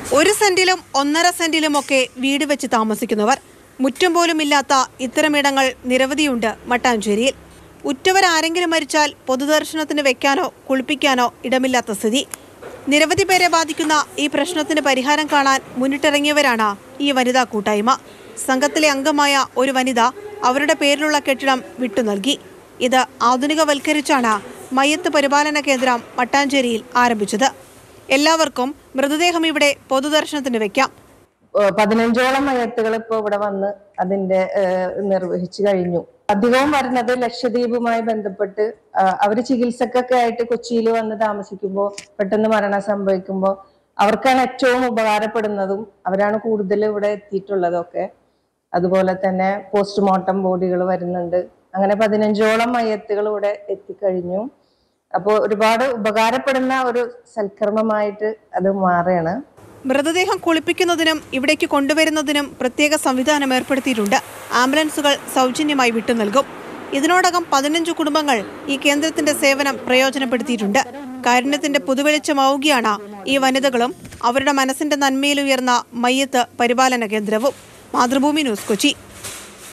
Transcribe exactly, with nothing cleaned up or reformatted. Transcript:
ഒരു സെന്റിലും ഒന്നര സെന്റിലുമൊക്കെ വീട് വെച്ച് താമസിക്കുന്നവർ. മുറ്റം പോലും ഇല്ലാത്ത ഇത്തരമിടങ്ങൾ നിരവധിയുണ്ട് മട്ടാഞ്ചേരിയിൽ. ഉറ്റവരാരെങ്കിലും മരിച്ചാൽ പൊതുദർശനത്തിന് വെക്കാനോ കുളിപ്പിക്കാനോ ഇടമില്ലാത്ത സ്ഥിതി. നിരവധി പേരെ ബാധിക്കുന്ന ഈ പ്രശ്നത്തിന് പരിഹാരം കാണാൻ മുന്നിട്ടിറങ്ങിയവരാണ് ഈ വനിതാ കൂട്ടായ്മ. സംഘത്തിലെ അംഗമായ ഒരു വനിത അവരുടെ പേരിലുള്ള കെട്ടിടം വിട്ടു നൽകി. ഇത് ആധുനികവൽക്കരിച്ചാണ് മയ്യത്ത് പരിപാലന കേന്ദ്രം മട്ടാഞ്ചേരിയിൽ ആരംഭിച്ചത്. എല്ലാവർക്കും മൃതദേഹം ഇവിടെ പൊതുദർശനത്തിന് വെക്കാം. പതിനഞ്ചോളം മയ്യത്തുകൾ ഇപ്പോൾ ഇവിടെ വന്ന് അതിന്റെ നിർവഹിച്ചു കഴിഞ്ഞു. അധികവും വരുന്നത് ലക്ഷദ്വീപുമായി ബന്ധപ്പെട്ട് അവർ ചികിത്സക്കൊക്കെ ആയിട്ട് കൊച്ചിയിൽ വന്ന് താമസിക്കുമ്പോൾ പെട്ടെന്ന് മരണം സംഭവിക്കുമ്പോൾ അവർക്കാണ് ഏറ്റവും ഉപകാരപ്പെടുന്നതും അവരാണ് കൂടുതൽ ഇവിടെ എത്തിയിട്ടുള്ളതൊക്കെ. അതുപോലെ തന്നെ പോസ്റ്റ്മോർട്ടം ബോഡികൾ വരുന്നുണ്ട്. അങ്ങനെ പതിനഞ്ചോളം മയ്യത്തുകൾ ഇവിടെ എത്തിക്കഴിഞ്ഞു. അപ്പോൾ ഒരുപാട് ഉപകാരപ്പെടുന്ന ഒരു സൽക്കർമ്മമായിട്ട് അത് മാറുകയാണ്. മൃതദേഹം കുളിപ്പിക്കുന്നതിനും ഇവിടേക്ക് കൊണ്ടുവരുന്നതിനും പ്രത്യേക സംവിധാനം ഏർപ്പെടുത്തിയിട്ടുണ്ട്. ആംബുലൻസുകൾ സൗജന്യമായി വിട്ടു നൽകും. ഇതിനോടകം പതിനഞ്ചു കുടുംബങ്ങൾ ഈ കേന്ദ്രത്തിന്റെ സേവനം പ്രയോജനപ്പെടുത്തിയിട്ടുണ്ട്. കാരുണ്യത്തിന്റെ പുതുവെളിച്ചമാവുകയാണ് ഈ വനിതകളും അവരുടെ മനസ്സിന്റെ നന്മയിലുയർന്ന മയ്യത്ത് പരിപാലന കേന്ദ്രവും. മാതൃഭൂമി ന്യൂസ്, കൊച്ചി.